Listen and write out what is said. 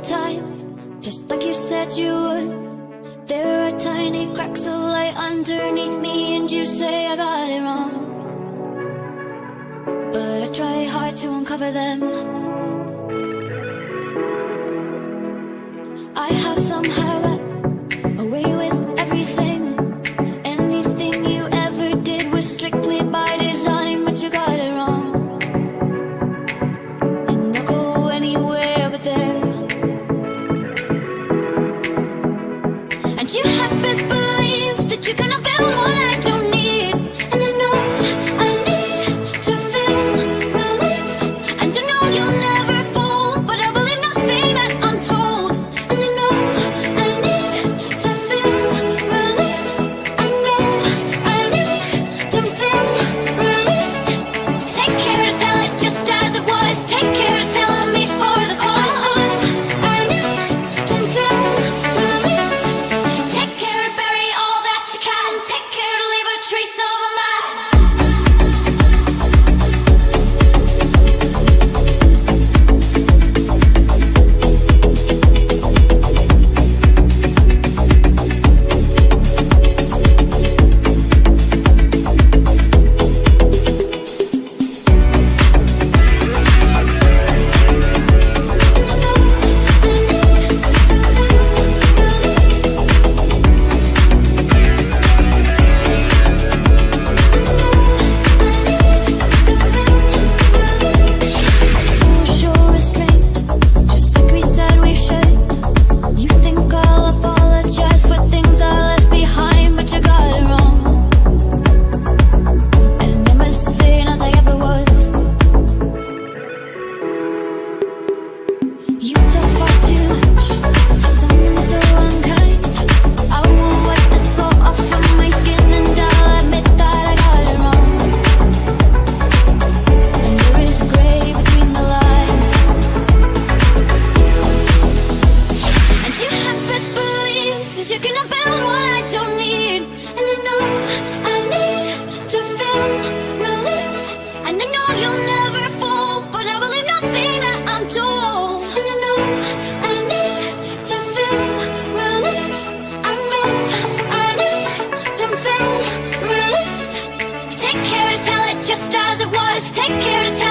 time, just like you said you would. There are tiny cracks of light underneath me, and you say I got it wrong, but I try hard to uncover them. I have somehow got away with everything. Anything you ever did was strictly by design, but you got it wrong. And I'll go anywhere but there. And you have best believe that you're gonna build what I don't need. And I know I need to feel relief. And I know you'll never fall, but I believe nothing that I'm told. And I know I need to feel relief. I know I need to feel release. Take care to tell it just as it was. Take care to tell me for the cause. I need to feel release. Take care to bury all that you can. Take care to leave a trace of a man. Show restraint, just like we said we should. You think I'll apologize for things I left behind, but you got it wrong. And I'm as sane as I ever was. You talk far too much for someone so unkind. I won't wipe the salt off of my skin, and I'll admit that I got it wrong. And there is gray between the lines. And you have best believe that you're gonna build what I don't need. And I know I need to feel relief. And I know you'll never fall, but I believe nothing that I'm told. And I know I need to feel relief. I know I need to feel released. Take care to tell it just as it was. Take care to tell